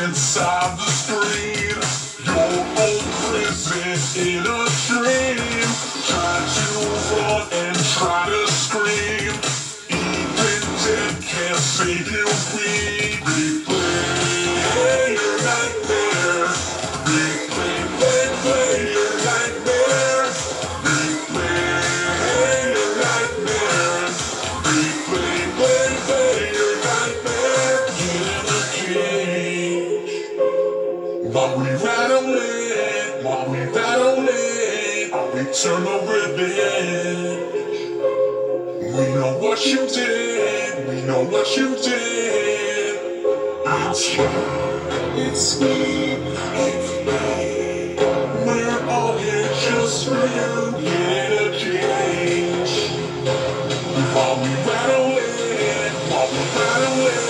inside the screen. Your own prison in a dream. Try to run and try to scream. Even death can't save you. Replay your nightmare. Replay, play your nightmare. Replay your nightmare. Replay, play your nightmare. Get in the cage. While we rattle it, while we battle it, I'll return the ribbon. We know what you did, we know what you did. It's you, it's me, it's me. We're all here just for you. Get in a cage. While we rattle it, while we battle it.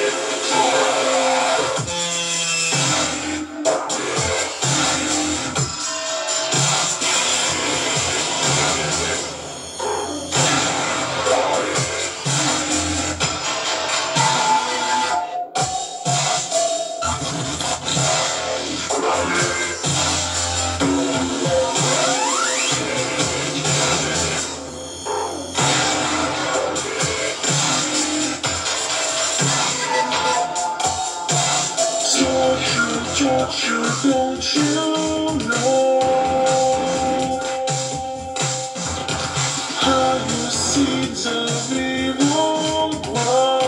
Don't you know how your seeds of evil grow?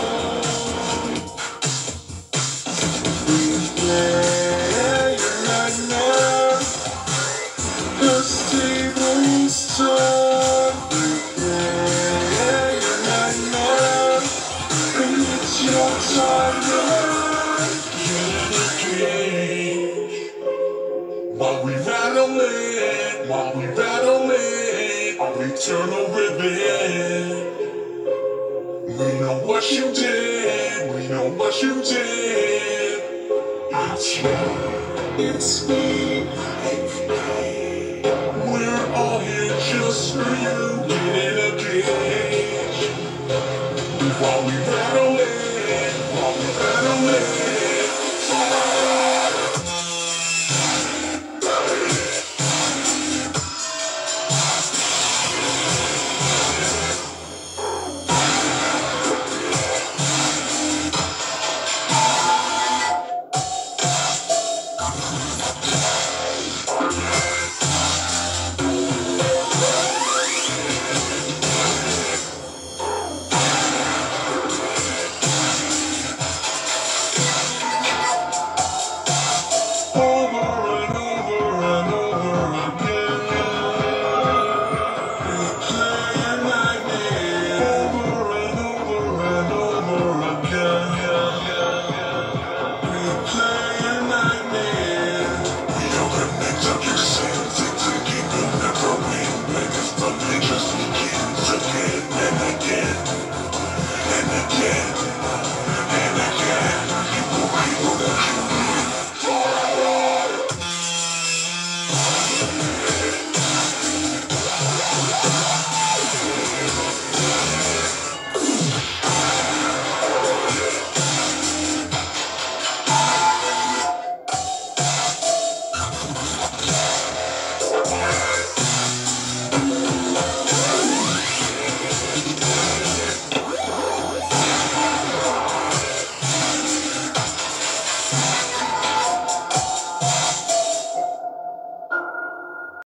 Replay your nightmare, the stable's turn. Replay your nightmare, and it's your time now. While we rattle it, while we battle it, I'll return the ribbon. We know what you did, we know what you did. It's you, it's me, it's me. We're all here just for you. Get in a cage. While we rattle it, while we battle it.